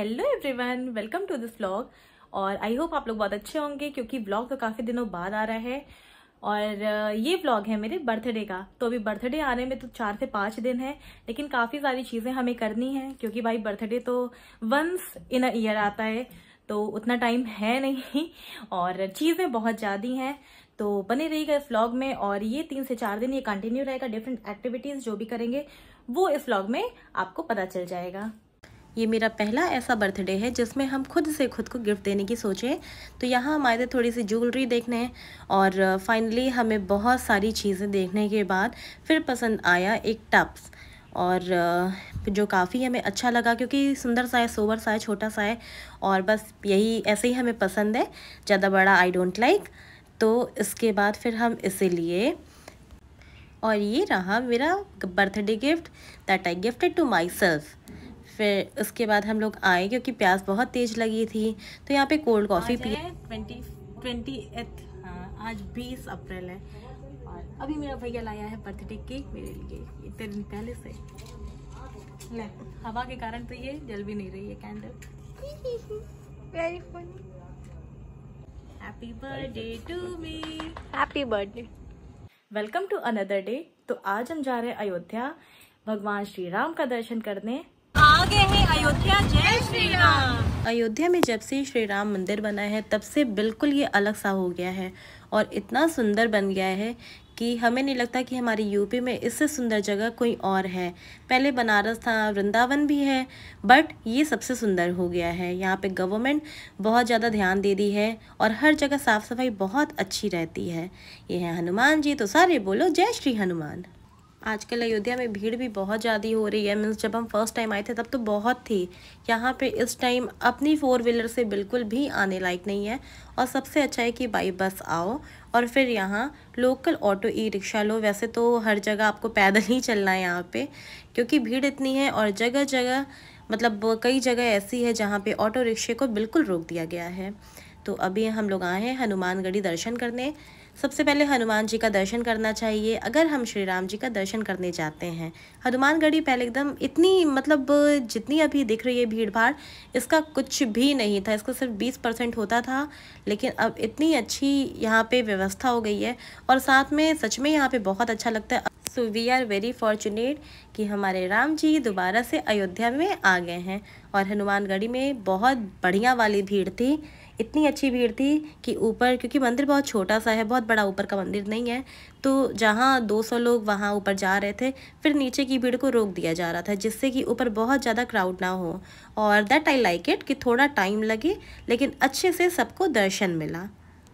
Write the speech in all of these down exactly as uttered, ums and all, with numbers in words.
Hello everyone, welcome to this vlog. और I hope आप लोग बहुत अच्छे होंगे क्योंकि व्लॉग तो काफी दिनों बाद आ रहा है। और ये व्लॉग है मेरे बर्थडे का। तो अभी बर्थडे आने में तो चार से पांच दिन है, लेकिन काफी सारी चीजें हमें करनी है क्योंकि भाई बर्थडे तो वंस इन अ ईयर आता है, तो उतना टाइम है नहीं और चीजें बहुत ज्यादा हैं। तो बने रहिएगा इस व्लॉग में और ये तीन से चार दिन ये कंटिन्यू रहेगा। डिफरेंट एक्टिविटीज जो भी करेंगे वो इस व्लॉग में आपको पता चल जाएगा। ये मेरा पहला ऐसा बर्थडे है जिसमें हम खुद से खुद को गिफ्ट देने की सोचे। तो यहाँ हम आए थे थोड़ी सी ज्वेलरी देखने और फाइनली हमें बहुत सारी चीज़ें देखने के बाद फिर पसंद आया एक टप्स, और जो काफ़ी हमें अच्छा लगा क्योंकि सुंदर सा है, सोबर सा है, छोटा सा है और बस यही ऐसे ही हमें पसंद है, ज़्यादा बड़ा आई डोंट लाइक। तो इसके बाद फिर हम इसे लिए और ये रहा मेरा birthday gift that I gifted to myself. फिर उसके बाद हम लोग आए क्योंकि प्यास बहुत तेज लगी थी, तो यहाँ पे कोल्ड कॉफ़ी पी। ट्वेंटी ट्वेंटी हाँ आज बीस अप्रैल है और अभी मेरा भैया लाया है बर्थडे केक मेरे लिए इतने दिन पहले से। ले, हवा के कारण तो ये जल भी नहीं रही है candle. Very funny. Happy birthday to me. Happy birthday. Welcome to another day. तो आज हम जा रहे हैं अयोध्या भगवान श्री राम का दर्शन करने। आगे है अयोध्या। जय श्री राम। अयोध्या में जब से श्री राम मंदिर बना है तब से बिल्कुल ये अलग सा हो गया है और इतना सुंदर बन गया है कि हमें नहीं लगता कि हमारी यूपी में इससे सुंदर जगह कोई और है। पहले बनारस था, वृंदावन भी है, बट ये सबसे सुंदर हो गया है। यहाँ पे गवर्नमेंट बहुत ज़्यादा ध्यान दे दी है और हर जगह साफ़ सफाई बहुत अच्छी रहती है। ये है हनुमान जी, तो सारे बोलो जय श्री हनुमान। आजकल अयोध्या में भीड़ भी बहुत ज़्यादा हो रही है। मीन्स जब हम फर्स्ट टाइम आए थे तब तो बहुत थी। यहाँ पे इस टाइम अपनी फोर व्हीलर से बिल्कुल भी आने लायक नहीं है और सबसे अच्छा है कि बाई बस आओ और फिर यहाँ लोकल ऑटो ई रिक्शा लो। वैसे तो हर जगह आपको पैदल ही चलना है यहाँ पे क्योंकि भीड़ इतनी है और जगह जगह मतलब कई जगह ऐसी है जहाँ पे ऑटो रिक्शे को बिल्कुल रोक दिया गया है। तो अभी हम लोग आए हैं हनुमानगढ़ी दर्शन करने। सबसे पहले हनुमान जी का दर्शन करना चाहिए अगर हम श्री राम जी का दर्शन करने जाते हैं। हनुमानगढ़ी पहले एकदम इतनी मतलब जितनी अभी दिख रही है भीड़ भाड़, इसका कुछ भी नहीं था। इसका सिर्फ बीस परसेंट होता था, लेकिन अब इतनी अच्छी यहाँ पे व्यवस्था हो गई है और साथ में सच में यहाँ पे बहुत अच्छा लगता है। So we are very fortunate कि हमारे राम जी दोबारा से अयोध्या में आ गए हैं। और हनुमानगढ़ी में बहुत बढ़िया वाली भीड़ थी, इतनी अच्छी भीड़ थी कि ऊपर, क्योंकि मंदिर बहुत छोटा सा है, बहुत बड़ा ऊपर का मंदिर नहीं है, तो जहाँ दो सौ लोग वहाँ ऊपर जा रहे थे फिर नीचे की भीड़ को रोक दिया जा रहा था जिससे कि ऊपर बहुत ज़्यादा क्राउड ना हो। और दैट आई लाइक इट कि थोड़ा टाइम लगे लेकिन अच्छे से सबको दर्शन मिला।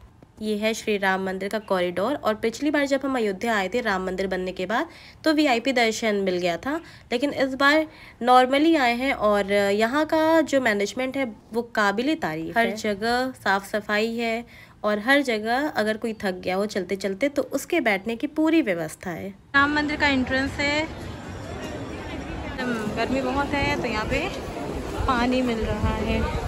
ये है श्री राम मंदिर का कॉरिडोर और पिछली बार जब हम अयोध्या आए थे राम मंदिर बनने के बाद तो वीआईपी दर्शन मिल गया था, लेकिन इस बार नॉर्मली आए हैं और यहाँ का जो मैनेजमेंट है वो काबिले तारीफ है। हर जगह साफ सफाई है और हर जगह अगर कोई थक गया हो चलते चलते तो उसके बैठने की पूरी व्यवस्था है। राम मंदिर का एंट्रेंस है। गर्मी बहुत है तो यहाँ पे पानी मिल रहा है।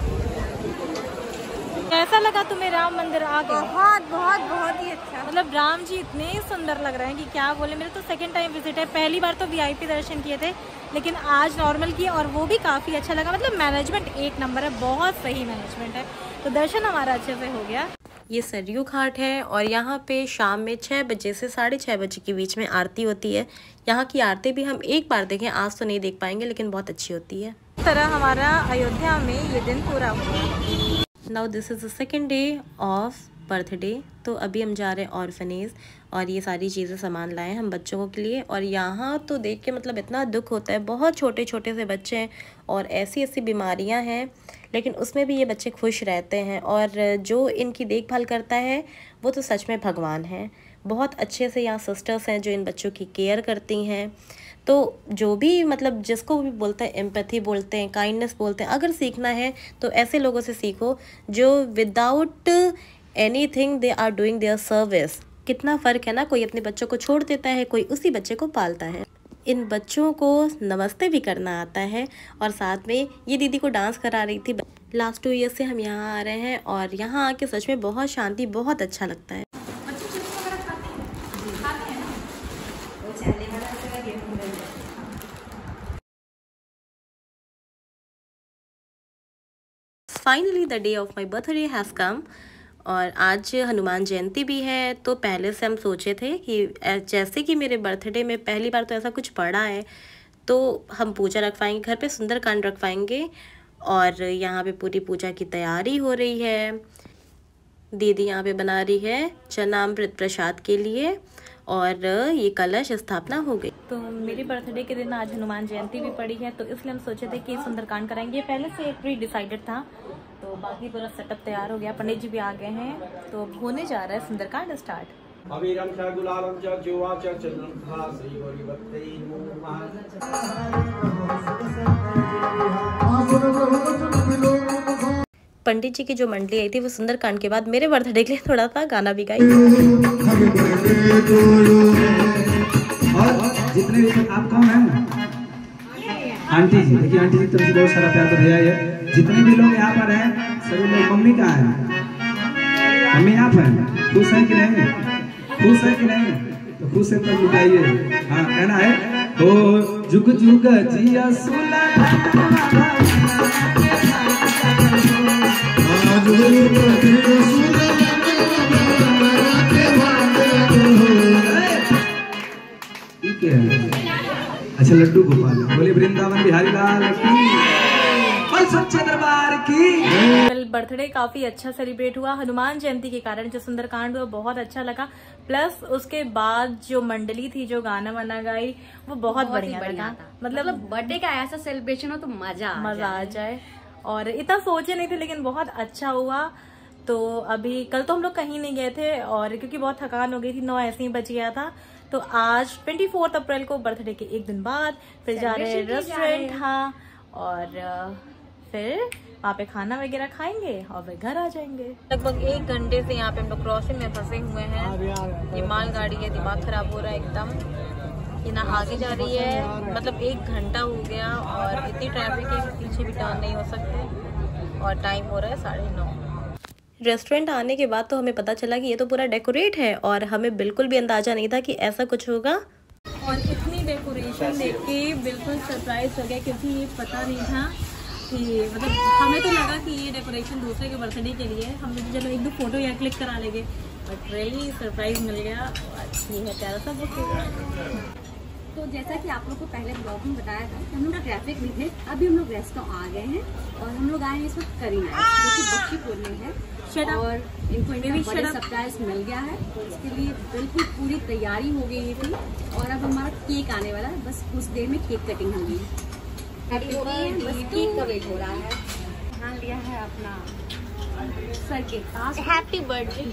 कैसा लगा तुम्हें राम मंदिर आके? बहुत बहुत बहुत ही अच्छा। मतलब राम जी इतने सुंदर लग रहे हैं कि क्या बोले। मेरे तो सेकंड टाइम विजिट है। पहली बार तो वीआईपी दर्शन किए थे लेकिन आज नॉर्मल किए और वो भी काफ़ी अच्छा लगा। मतलब मैनेजमेंट एक नंबर है, बहुत सही मैनेजमेंट है, तो दर्शन हमारा अच्छे से हो गया। ये सरयू घाट है और यहाँ पे शाम में छः बजे से साढ़े छः बजे के बीच में आरती होती है। यहाँ की आरती भी हम एक बार देखें, आज तो नहीं देख पाएंगे लेकिन बहुत अच्छी होती है। इस तरह हमारा अयोध्या में ये दिन पूरा हुआ। Now this is the second day of birthday. तो अभी हम जा रहे हैं ऑर्फनेज और ये सारी चीज़ें सामान लाए हम बच्चों के लिए। और यहाँ तो देख के मतलब इतना दुख होता है, बहुत छोटे छोटे से बच्चे हैं और ऐसी ऐसी बीमारियाँ हैं लेकिन उसमें भी ये बच्चे खुश रहते हैं और जो इनकी देखभाल करता है वो तो सच में भगवान है। बहुत अच्छे से यहाँ सिस्टर्स हैं जो इन बच्चों की केयर करती हैं। तो जो भी मतलब जिसको भी बोलते हैं एम्पैथी बोलते हैं, काइंडनेस बोलते हैं, अगर सीखना है तो ऐसे लोगों से सीखो जो without anything they are doing their service. कितना फ़र्क है ना, कोई अपने बच्चों को छोड़ देता है, कोई उसी बच्चे को पालता है। इन बच्चों को नमस्ते भी करना आता है और साथ में ये दीदी को डांस करा रही थी। लास्ट टू ईयर से हम यहाँ आ रहे हैं और यहाँ आके सच में बहुत शांति, बहुत अच्छा लगता है। Finally the day of my birthday has come. और आज हनुमान जयंती भी है, तो पहले से हम सोचे थे कि जैसे कि मेरे बर्थडे में पहली बार तो ऐसा कुछ पड़ा है, तो हम पूजा रखवाएंगे घर पे, सुंदरकांड रखवाएंगे। और यहाँ पे पूरी पूजा की तैयारी हो रही है। दीदी यहाँ पे बना रही है चरणामृत प्रसाद के लिए, और ये कलश स्थापना हो गई। तो मेरे बर्थडे के दिन आज हनुमान जयंती भी पड़ी है, तो इसलिए हम सोचे थे कि सुंदरकांड कराएंगे। पहले से एक प्री डिसाइडेड था, तो बाकी पूरा सेटअप तैयार हो गया। पंडित जी भी आ गए हैं, तो अब होने जा रहा है सुंदरकांड स्टार्ट। पंडित जी की जो मंडली आई थी वो सुंदरकांड के बाद मेरे बर्थडे के लिए थोड़ा सा गाना भी गाई। और जितने भी आप कौन हैं? आंटी जी, देखिए आंटी जी तरफ से बहुत सारा प्यार तो दिया है। जितने भी लोग यहाँ पर हैं सभी लोग, मम्मी कहाँ है? मम्मी यहाँ पर खुश है कि नहीं? खुश है कि नहीं? तो खुश है तो बताइए। हाँ, कहना है ओ जुग जुग जिया सुला अच्छा लड्डू गोपाल बोले वृंदावन बिहारी लाल की और सच्चे दरबार की। कल बर्थडे काफी अच्छा सेलिब्रेट हुआ। हनुमान जयंती के कारण जो सुंदरकांड हुआ बहुत अच्छा लगा, प्लस उसके बाद जो मंडली थी जो गाना वाना गाई वो बहुत, बहुत बढ़िया लगा। मतलब बर्थडे का ऐसा सेलिब्रेशन हो तो मजा मजा आ जाए। और इतना सोचे नहीं थे, लेकिन बहुत अच्छा हुआ। तो अभी कल तो हम लोग कहीं नहीं गए थे, और क्योंकि बहुत थकान हो गई थी, नौ ऐसे ही बच गया था। तो आज चौबीस अप्रैल को बर्थडे के एक दिन बाद फिर जा रहे हैं रेस्टोरेंट। हाँ, और फिर वहाँ पे खाना वगैरह खाएंगे और फिर घर आ जाएंगे। लगभग एक घंटे से यहाँ पे हम लोग क्रॉसिंग में फंसे हुए हैं। ये मालगाड़ी है, दिमाग खराब हो रहा है एकदम। ये ना आगे जा रही है, मतलब एक घंटा हो गया और इतनी ट्रैफिक है कि पीछे भी टर्न नहीं हो सकते। और टाइम हो रहा है साढ़े नौ। रेस्टोरेंट आने के बाद तो हमें पता चला कि ये तो पूरा डेकोरेट है, और हमें बिल्कुल भी अंदाजा नहीं था कि ऐसा कुछ होगा। और इतनी डेकोरेशन देख के बिल्कुल सरप्राइज हो गया, क्योंकि ये पता नहीं था कि, मतलब हमें तो लगा कि ये डेकोरेशन दूसरे के बर्थडे के लिए। हमने तो चलो एक दो फोटो यहाँ क्लिक करा लेंगे, बट रियली सरप्राइज मिल गया। ये है प्यारा सा बुक। तो जैसा कि आप लोग को पहले ब्लॉग में बताया था कि हम लोग ट्रैफिक में थे, अभी हम लोग रेस्टोरेंट आ गए हैं और हम लोग आए हैं इस वक्त करीना, जो कि बख्शीपुर में है। और इनको इनका सरप्राइज मिल गया है, तो इसके लिए बिल्कुल पूरी तैयारी हो गई थी। और अब हमारा केक आने वाला है, बस कुछ देर में केक कटिंग होगी। केक का वेट हो रहा है। ध्यान लिया है अपना सर के पास। Happy birthday.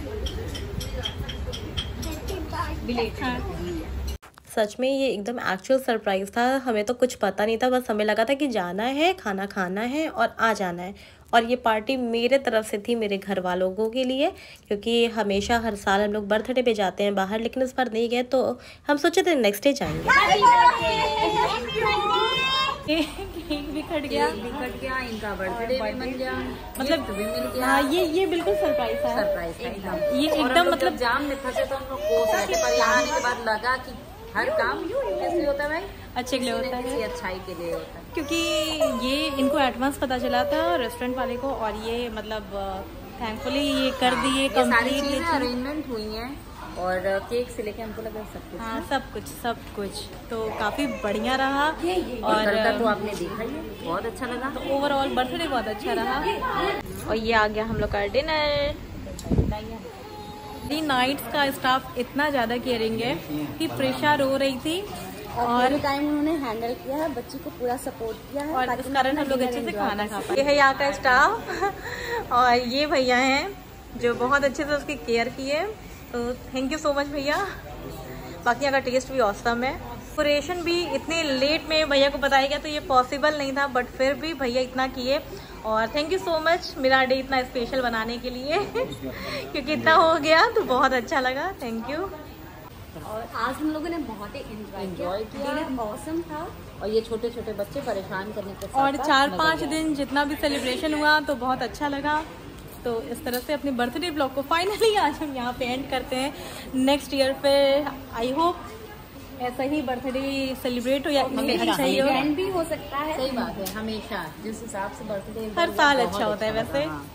सच में ये एकदम एक्चुअल सरप्राइज था। हमें तो कुछ पता नहीं था, बस हमें लगा था कि जाना है, खाना खाना है और आ जाना है। और ये पार्टी मेरे तरफ से थी मेरे घर वालों के लिए, क्योंकि हमेशा हर साल हम लोग बर्थडे पे जाते हैं बाहर, लेकिन इस बार नहीं गए, तो हम सोचे थे नेक्स्ट डे जाएंगे। केक भी कट गया, भी कट गया, इनका बर्थडे भी मिल गया, मतलब भी मिल गया। हाँ, ये ये बिल्कुल सरप्राइज था। सरप्राइज था ये एकदम, मतलब जाम में फंसे तो हम लोग कोस रहे थे, पर यहाँ आने के बाद लगा कि हर काम किस लिए होता है भाई? अच्छे के लिए होता है, अच्छाई के लिए होता है। क्योंकि ये इनको एडवांस पता चला था रेस्टोरेंट वाले को, और ये मतलब थैंकफुली ये कर दिए कंप्लीट। ये अरेंजमेंट हुई हैं, और केक से लेके हमको लगा सब कुछ। हाँ, सब कुछ सब कुछ तो काफी बढ़िया रहा। और कल का तो आपने देखा ही है, बहुत अच्छा लगा। तो ओवरऑल बर्थडे बहुत अच्छा रहा। और ये आ गया हम लोग का डिनर। नाइट्स का स्टाफ इतना ज्यादा केयरिंग है कि प्रेशा रो रही थी, और टाइम उन्होंने हैंडल किया है, बच्ची को पूरा सपोर्ट किया है, और इस कारण हम लोग अच्छे से खाना खा पाए। ये है यहाँ का स्टाफ, और ये भैया हैं जो बहुत अच्छे से उसकी केयर की है, तो थैंक यू सो मच भैया। बाकी यहाँ का टेस्ट भी ऑसम है। डेकोरेशन भी इतने लेट में भैया को बताया गया, तो ये पॉसिबल नहीं था, बट फिर भी भैया इतना किए, और थैंक यू सो मच मेरा डे इतना स्पेशल बनाने के लिए क्योंकि इतना हो गया तो बहुत अच्छा लगा। Thank you. और आज हम लोगों ने बहुत ही एंजॉय किया, डिनर ऑसम था। और ये छोटे छोटे बच्चे परेशान करने के साथ और चार पाँच दिन जितना भी सेलिब्रेशन हुआ तो बहुत अच्छा लगा। तो इस तरह से अपने बर्थडे ब्लॉग को फाइनली आज हम यहाँ पे एंड करते हैं। नेक्स्ट ईयर पे आई होप ऐसा ही बर्थडे सेलिब्रेट हो या अच्छा ही हो, भी हो सकता है। सही बात है, हमेशा जिस हिसाब से बर्थडे हर साल अच्छा होता है वैसे।